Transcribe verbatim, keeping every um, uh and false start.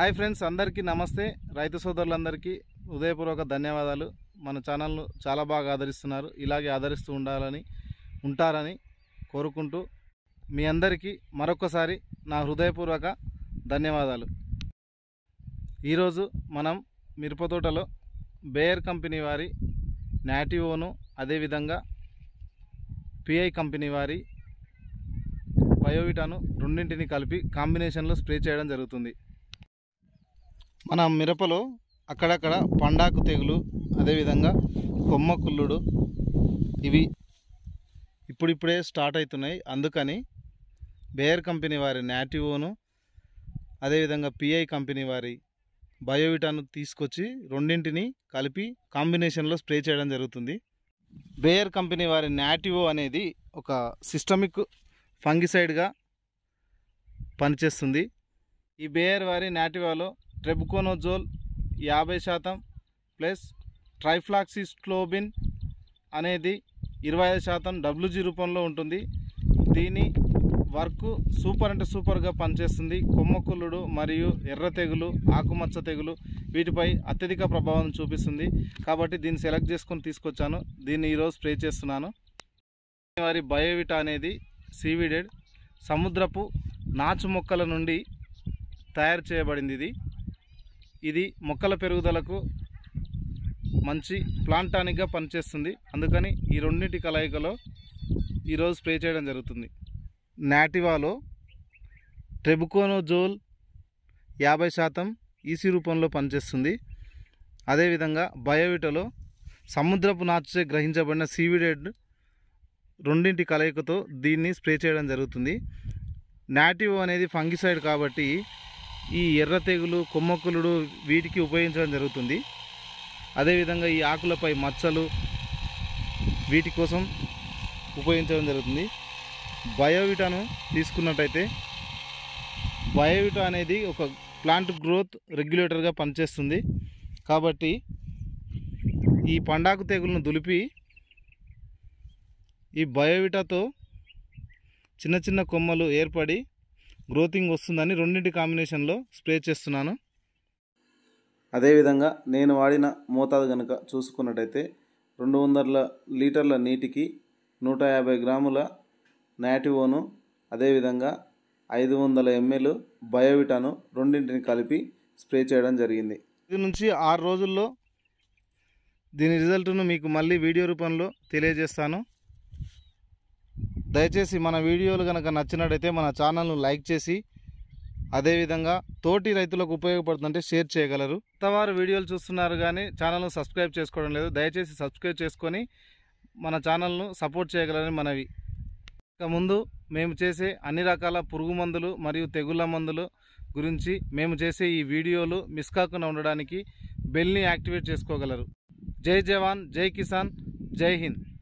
Hi friends, అందరికీ నమస్తే. రైతు సోదరులందరికీ హృదయపూర్వక ధన్యవాదాలు. మన ఛానల్ను చాలా బాగా ఆదరిస్తున్నారు. ఇలాగే ఆదరిస్తూ ఉండాలని ఉంటారని కోరుకుంటూ మీ అందరికీ మరొకసారి నా హృదయపూర్వక ధన్యవాదాలు. ఈరోజు మనం మిరప తోటలో బేయర్ కంపెనీ వారి నాటివోను, అదేవిధంగా పిఐ కంపెనీ వారి బయోవిటాను రెండింటిని కలిపి కాంబినేషన్లో స్ప్రే చేయడం జరుగుతుంది. మన మిరపలో అక్కడక్కడ పండాకు తెగులు, అదేవిధంగా కొమ్మ కుళ్ళుడు ఇవి ఇప్పుడిప్పుడే స్టార్ట్ అవుతున్నాయి. అందుకని బేయర్ కంపెనీ వారి నాటివోను, అదేవిధంగా పిఐ కంపెనీ వారి బయోవిటాను తీసుకొచ్చి రెండింటిని కలిపి కాంబినేషన్లో స్ప్రే చేయడం జరుగుతుంది. బేయర్ కంపెనీ వారి నాటివో అనేది ఒక సిస్టమిక్ ఫంగిసైడ్గా పనిచేస్తుంది. ఈ బేయర్ వారి నాటివోలో ట్రెబుకోనోజోల్ యాభై శాతం ప్లస్ ట్రైఫ్లాక్సిస్ట్రోబిన్ అనేది ఇరవై ఐదు శాతం డబ్ల్యూజీ రూపంలో ఉంటుంది. దీని వర్క్ సూపర్ అంటే సూపర్గా పనిచేస్తుంది. కొమ్మకుళ్ళుడు మరియు ఎర్ర తెగులు, ఆకుమచ్చ తెగులు వీటిపై అత్యధిక ప్రభావం చూపిస్తుంది. కాబట్టి దీన్ని సెలెక్ట్ చేసుకొని తీసుకొచ్చాను. దీన్ని ఈరోజు స్ప్రే చేస్తున్నాను. వారి బయోవిటా అనేది సీవీడెడ్ సముద్రపు నాచు మొక్కల నుండి తయారు చేయబడింది. ఇది ఇది మొక్కల పెరుగుదలకు మంచి ప్లాంటానిక్గా పనిచేస్తుంది. అందుకని ఈ రెండింటి కలయికలో ఈరోజు స్ప్రే చేయడం జరుగుతుంది. నాటివాలో ట్రెబుకోనోజోల్ యాభై శాతం ఈసీ రూపంలో పనిచేస్తుంది. అదేవిధంగా బయోవిటాలో సముద్రపు నాచుచే గ్రహించబడిన సీవీడెడ్ రెండింటి కలయికతో దీన్ని స్ప్రే చేయడం జరుగుతుంది. నాటివో అనేది ఫంగిసైడ్ కాబట్టి ఈ ఎర్ర తెగులు, కొమ్మకులుడు వీటికి ఉపయోగించడం జరుగుతుంది. అదేవిధంగా ఈ ఆకులపై మచ్చలు వీటి కోసం ఉపయోగించడం జరుగుతుంది. బయోవిటాను తీసుకున్నట్టయితే బయోవిటా అనేది ఒక ప్లాంట్ గ్రోత్ రెగ్యులేటర్గా పనిచేస్తుంది. కాబట్టి ఈ పండాకు తెగులను దులిపి ఈ బయోవిటాతో చిన్న చిన్న కొమ్మలు ఏర్పడి గ్రోతింగ్ వస్తుందని రెండింటి కాంబినేషన్లో స్ప్రే చేస్తున్నాను. అదేవిధంగా నేను వాడిన మోతాదు కనుక చూసుకున్నట్టయితే రెండు వందల లీటర్ల నీటికి నూట యాభై గ్రాముల నాటివోను, అదేవిధంగా ఐదు వందల ఎంఎల్ బయోవిటాను రెండింటిని కలిపి స్ప్రే చేయడం జరిగింది. ఇది నుంచి ఆరు రోజుల్లో దీని రిజల్ట్ను మీకు మళ్ళీ వీడియో రూపంలో తెలియజేస్తాను. దయచేసి మన వీడియోలు కనుక నచ్చినట్టయితే మన ఛానల్ను లైక్ చేసి, అదేవిధంగా తోటి రైతులకు ఉపయోగపడుతుంటే షేర్ చేయగలరు. కొత్తవారు వీడియోలు చూస్తున్నారు కానీ ఛానల్ను సబ్స్క్రైబ్ చేసుకోవడం లేదు. దయచేసి సబ్స్క్రైబ్ చేసుకొని మన ఛానల్ను సపోర్ట్ చేయగలరని మనవి. ఇక ముందు మేము చేసే అన్ని రకాల పురుగు మందులు మరియు తెగుళ్ళ మందులు గురించి మేము చేసే ఈ వీడియోలు మిస్ కాకుండా ఉండడానికి బెల్ని యాక్టివేట్ చేసుకోగలరు. జై జవాన్, జై కిసాన్, జై హింద్.